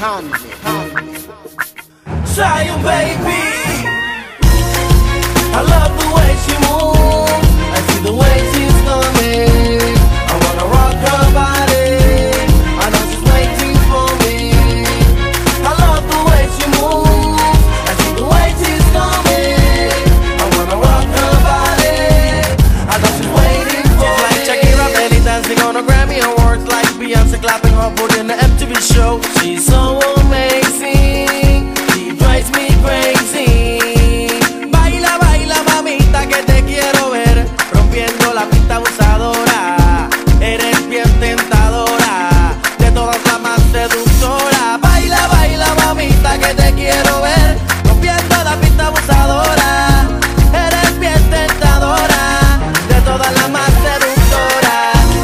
Zion, baby, I love the way she moves. I see the way she's coming. I wanna rock her body. I know she's waiting for me. I love the way she moves. I see the way she's coming. I wanna rock her body. I know she's waiting for me. She's like Shakira belly dancing on a Grammy Awards, like Beyonce clapping her booty in the MTV show. She's so amazing. She drives me crazy. Baila, baila, mamita, que te quiero ver rompiendo la pista abusadora. Eres bien tentadora, de todas la más seductora. Baila, baila, mamita, que te quiero ver rompiendo la pista abusadora. Eres bien tentadora, de todas la más seductora.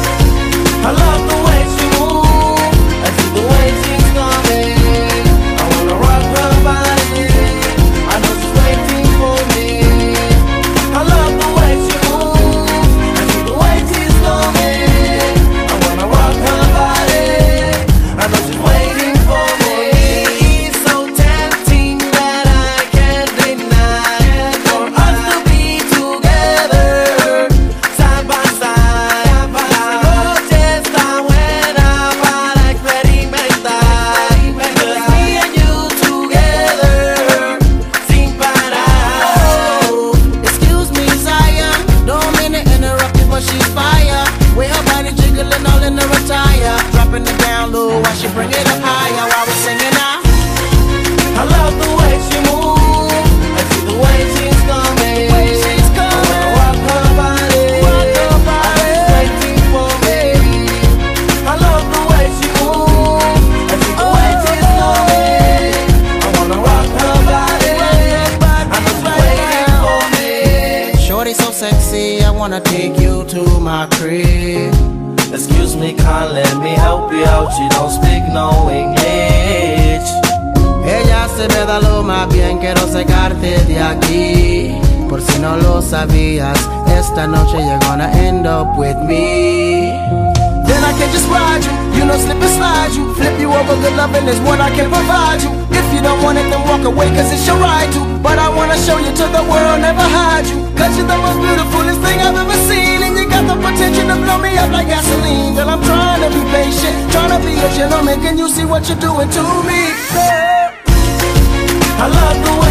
I love the way she moves. I see the way she's coming. I wanna rock her body. I know she's waiting for me. I love the way she moves. I see the way she's coming. I wanna rock her body. I know she's waiting for me. It's so tempting that I can't deny. For us to be together, side by side. La noche está buena para experimentar. Just me and you together, sin parar. Excuse me, Zion, don't mean to interrupt you, but she's fire. With her body jiggling all in her attire, dropping it down low while she bring it up higher while we're singing out. I love the way she moves. I see the way she's coming. I wanna rock her body. I know she's waiting for me. I love the way she moves. I see the way she's coming. I wanna rock her body. I know she's waiting for me. Shorty so sexy, I wanna take you to my crib. Excuse me, can't let me help you out. She don't speak no English. Ella se me da lo más bien, quiero sacarte de aquí. Por si no lo sabías, esta noche you're gonna end up with me. Then I can just ride you know, slip and slide you. Flip you over, good loving is what I can provide you. If you don't want it, then walk away, cause it's your right to. But I wanna show you to the world, never hide you. Cause you're the most beautifulest thing I've ever seen. And you got the potential to blow me up like gasoline. Girl, I'm trying to be patient, trying to be a gentleman. Can you see what you're doing to me? I love the way